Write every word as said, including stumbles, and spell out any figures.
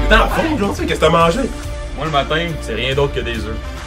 temps à fond aujourd'hui, qu'est-ce que t'as mangé? Moi, le matin, c'est rien d'autre que des œufs.